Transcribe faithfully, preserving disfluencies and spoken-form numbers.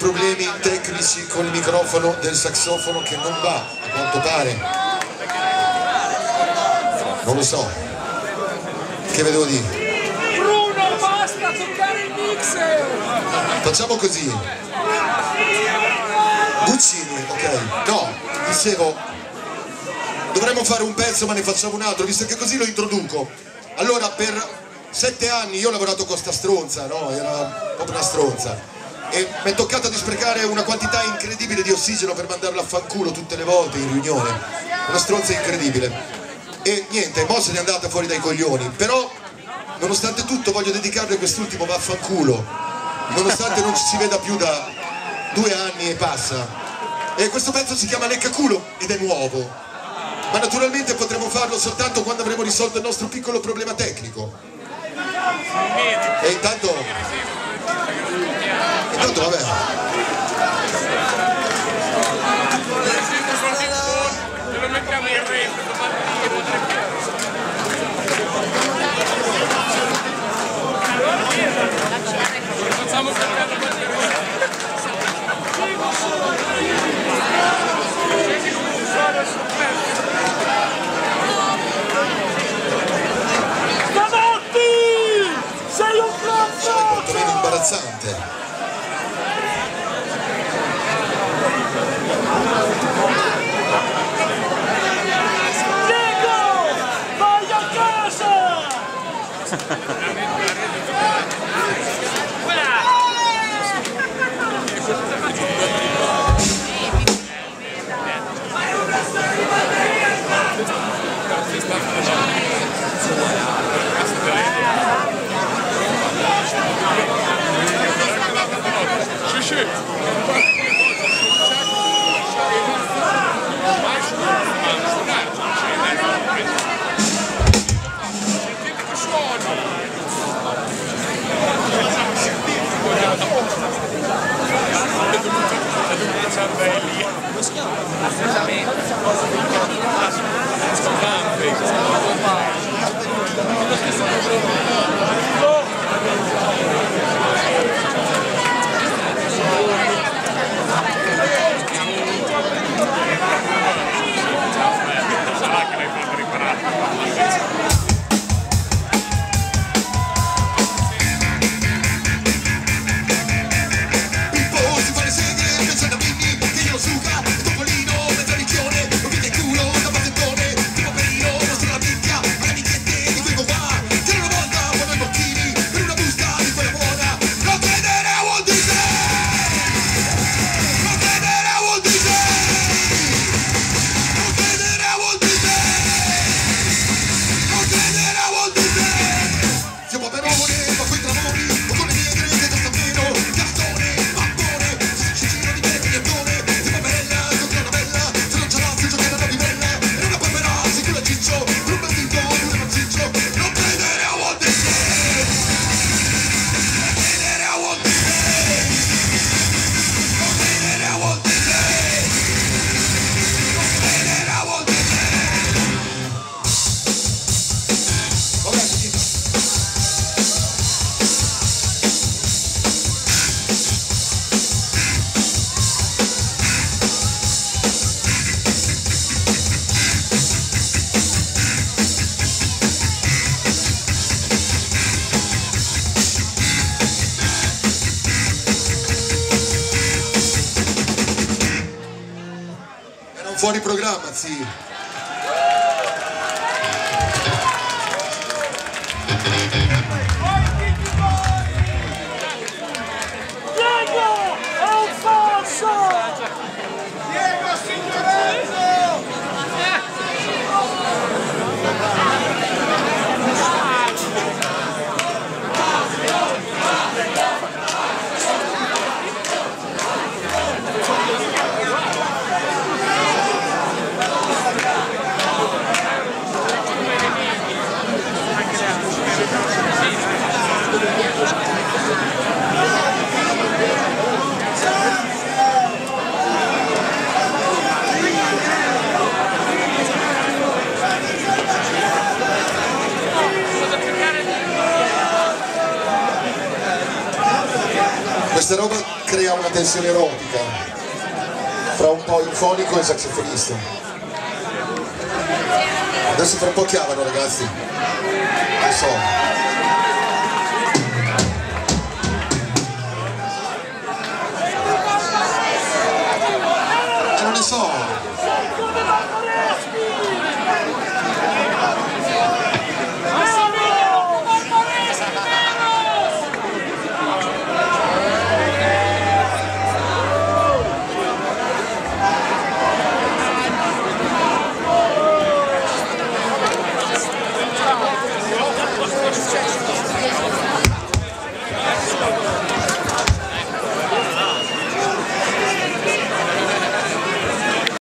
problemi tecnici con il microfono del saxofono che non va, a quanto pare. Non lo so. Che vedevo dire? Bruno, basta toccare il mixer! Facciamo così. Guccini, ok. No, dicevo, dovremmo fare un pezzo ma ne facciamo un altro, visto che così lo introduco. Allora, per sette anni io ho lavorato con sta stronza, no? Era proprio una stronza. E mi è toccato di sprecare una quantità incredibile di ossigeno per mandarla a fanculo tutte le volte in riunione. Una stronza incredibile. E niente, mo se n'è andata fuori dai coglioni. Però, nonostante tutto, voglio dedicarle quest'ultimo vaffanculo. Nonostante non ci si veda più da due anni e passa. E questo pezzo si chiama Leccaculo ed è nuovo. Ma naturalmente potremo farlo soltanto quando avremo risolto il nostro piccolo problema tecnico. E intanto... Intanto vabbè. Lo mettiamo in rete, facciamo Stanotti! Sei un cazzo! Quantomeno imbarazzante. Fuori programma, sì. Diego! È un falso! Diego Signoretto! questa roba crea una tensione erotica fra un po' il fonico e il sassofonista. Adesso tra un po' chiamano, ragazzi, lo so.